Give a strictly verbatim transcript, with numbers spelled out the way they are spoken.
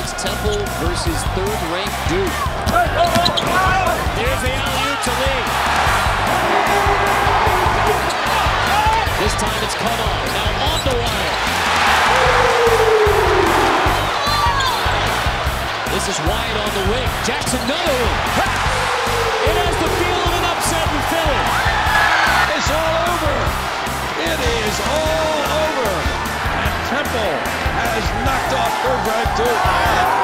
It's Temple versus third-ranked Duke. Here's the alley-oop to Lee. This time it's cut off. Now on the wire. This is Wyatt on the wing. Jackson, another one. It has the feel of an upset in Philly. It's all over. It is all over. And Temple has knocked off third-ranked Duke.